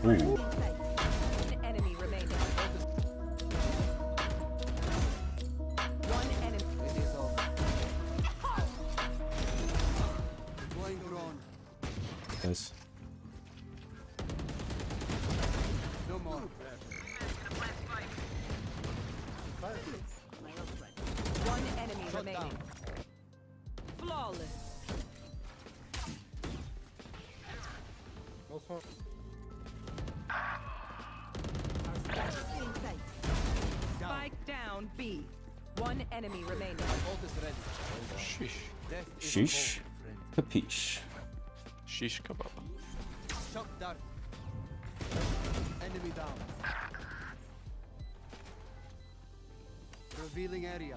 Ooh. One enemy remaining. One enemy. It is over. Deploying drone. Close. No more. One enemy Shut remaining. down. Flawless. Also, Spike down B. One enemy remaining. Ult is ready. Shish. Death is Sheesh. cold, friend. Capiche. Shish kebab. Shock dart. Enemy down. Revealing area.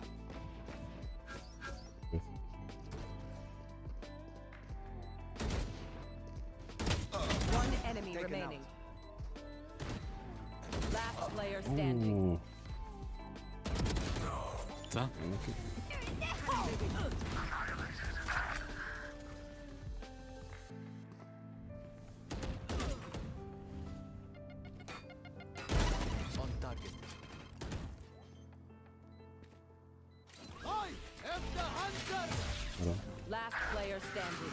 One enemy Taken remaining. Last player standing. Ooh. Done. On target. I am the hunter. Hold on. Last player standing.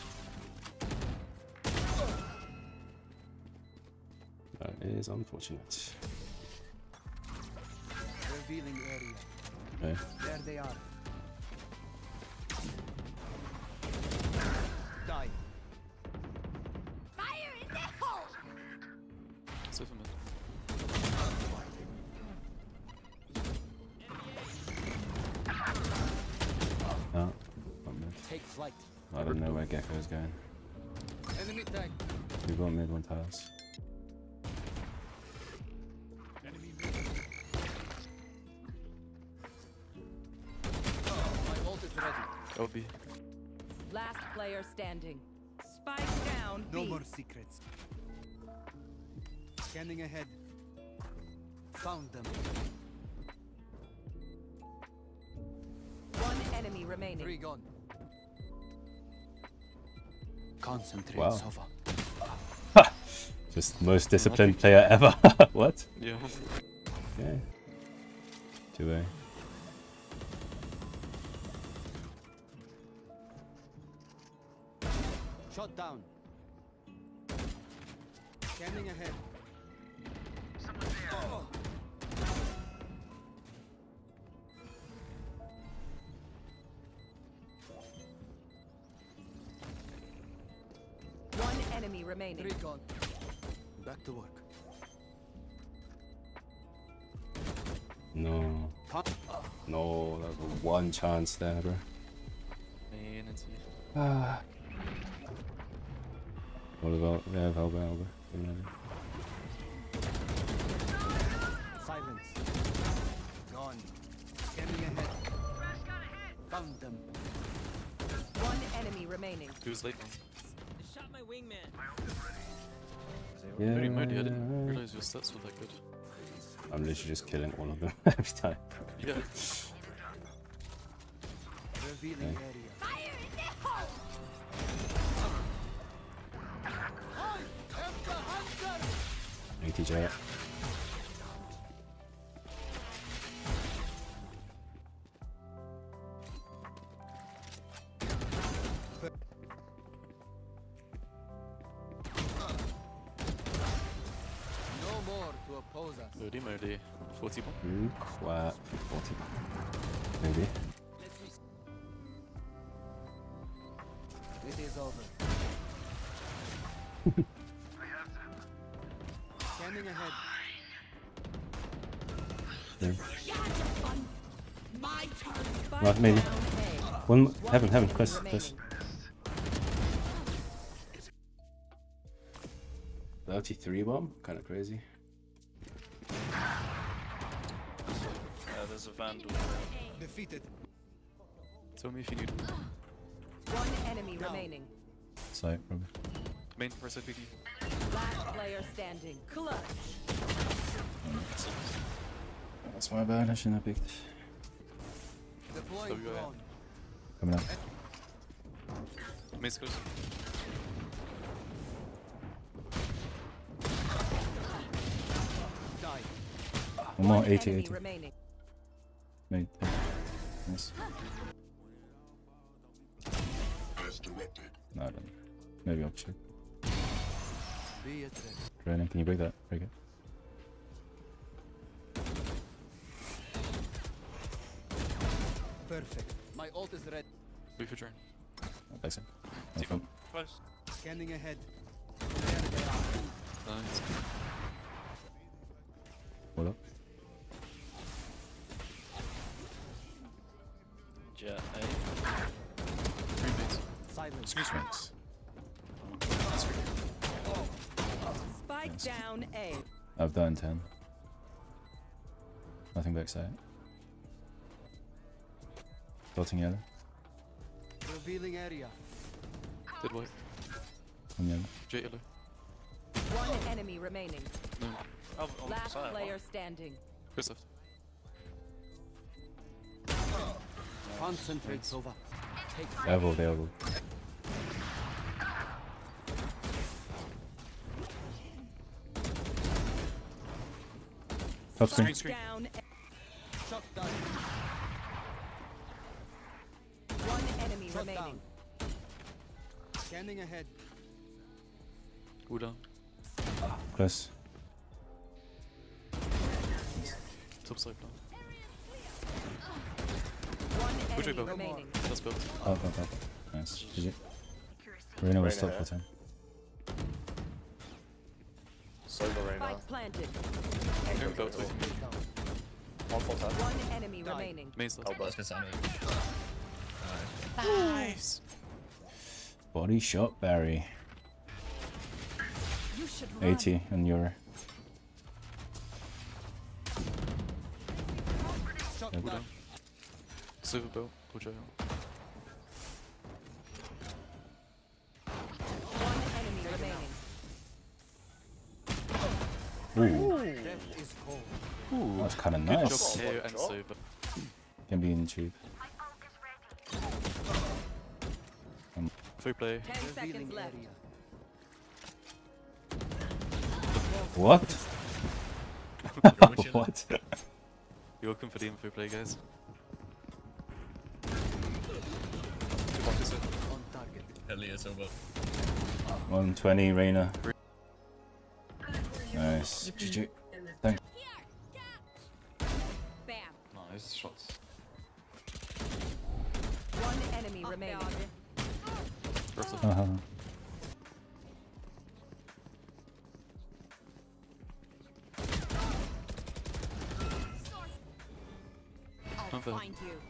That is unfortunate. Revealing area. Okay. There they are. Die. Fire in the hole! Silver mid. Oh, one mid. Take flight. I don't know where Gecko's going. Enemy tag. We got mid, one tiles. Enemy mid. My ult is ready. OB. Last player standing. Spike down No B. more secrets. Scanning ahead. Found them. One enemy remaining. 3 gone. Concentrate, Wow. Sova. Just most disciplined player ever. What? Yeah. Okay. 2A. Shot down. Scanning ahead. Oh. One enemy remaining. 3 gone. Back to work. No. No, that was one chance there, bro. Main and C. Ah. What about, yeah, Valve. Silence. Gone. Scanning ahead. Found them. One enemy remaining. Who's late? Shot my wingman. Yeah. Very moody. I didn't realize your stats were that good. I'm literally just killing all of them every time. Yeah. Revealing Okay. area. Fire in the hole! I am the hunter. ATJ. No more to oppose us. Moody, moody. 41. Flat. 40. Maybe. It is over. Scanning ahead. Yeah. My turn. Spike Right, maybe. down A. One, One heaven, enemy close. remaining. 33 bomb? Kinda crazy. Yeah, there's a vandal. Defeated. Tell me if you need One enemy remaining. So, probably. main press IPD. Last player standing. Clutch. That's my bad, I shouldn't have picked. Deploying WIA. drone. Coming up. Main goes. One more, One 80, enemy 80. remaining. Made. Nice. No, I don't. Maybe I'll check. Be it ready. Draining, can you break that? Break it. Perfect. My ult is ready. Wait for drain. Thanks. T-bomb. Close. Scanning ahead. There they are. Nice. Hold up. Jet A. 3 bigs. Silence. Thanks. Spike down A. I've done 10. Nothing backside. Dotting yellow. Revealing area. Did white. One yellow. Jet yellow. One enemy remaining. No. Oh, on Last side. player standing. Chris left. Concentrate, Sova. Take Elbow, the elbow. Top screen. Screen. Down A. shot down. One enemy Shot remaining. down. Scanning ahead. Cool down. Close. Top side down. One Which way enemy both? remaining. That's built. Up. Nice. GG. Reyna will stop for time. Solo Reyna. Spike planted. Here, built with me. One full tap. One enemy remaining. Main side. Elbow. Nice. Body shot, Barry. You should run. 80 on your. Shot Cool down. down. Silver belt. Pull Jet out. One enemy remaining. Ooh, Death is cold. that's kind of Good nice. job, KO and Silver. Can be in the tube. Free play. 10 seconds Revealing left. area. What? What? You're welcome for the info play, guys. Two boxes in. On target. Hell yeah, so well. 120 Reyna. Nice. GG. Thanks. Bam. Nice shots. One enemy remaining. Roughly. I'll Fair. find you.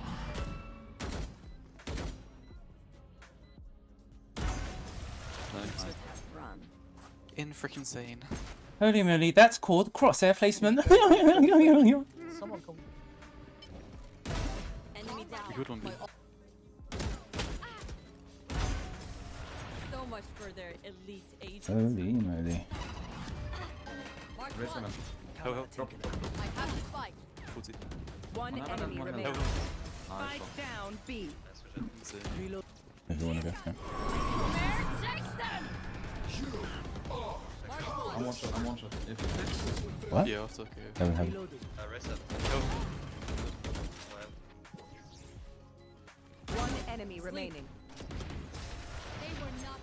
Nice. Run. In freaking sane. Holy moly, that's called crosshair placement. Enemy down. Good one, B. So much for their elite agents. Holy moly. Mark one. Help, help. I have the spike. 40. One enemy Help, remaining. help. Spike down B. Insane. If you want to go. Yeah. I'm one shot. If What? Yeah, after, okay. Heaven. Help. One enemy remaining. They were not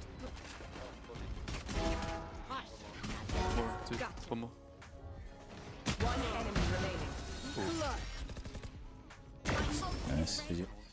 More, two. One more. One enemy remaining. Nice. GG.